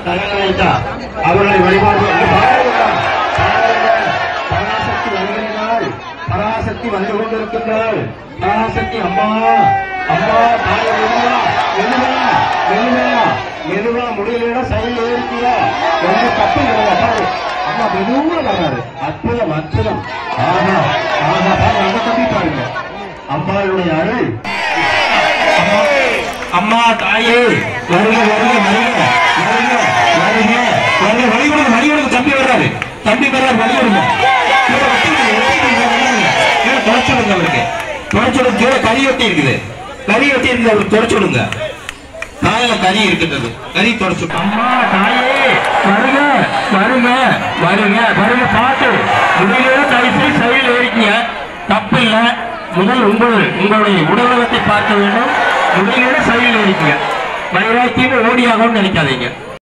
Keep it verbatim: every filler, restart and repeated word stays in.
தயாராயிட்டா அவர்களை வழிபாடு பராசக்தி வருகிறாள். பராசக்தி வந்து கொண்டிருக்கின்றாள். பராசக்தி அம்மா அம்மா தாயை மெதுவா மெதுவா மெதுவா மெதுவா முடியல சைடில் ஏறிக்கியா ரொம்ப தப்பு கிடையாது. அம்மா மெதுவா வர்றாரு. அற்புதம் அற்புதம். ஆமா ஆமா அந்த தம்பி பாருங்க. அம்மாளுடைய அருள். அம்மா தாயே வருக வருக வருக வருக வருக வருக வழிபடுங்க வழிபடுங்க. தம்பி வர்றாரு தம்பி வர்றாரு வழிபடுங்க. தொடச்சுடுங்க அவருக்கு தொடச்சுடுங்க. கீழே கறி வெட்டி இருக்குது கறி வெட்டி இருக்குது அவருக்கு தொடச்சுடுங்க. தாயில கறி இருக்கின்றது கறி தொடச்சு. அம்மா தாயே வருக வருங்க வருங்க வருங்க. பாட்டு முடியல தயவுசெய்து சைடில் ஏறிக்கீங்க தப்பு இல்லை. முதல் உங்கள் உங்களுடைய உடல்நலத்தை பார்க்க வேண்டும். முடியல சைடில் ஏறிக்கீங்க. வைராக்கியம் ஓடியாகவும் நினைக்காதீங்க.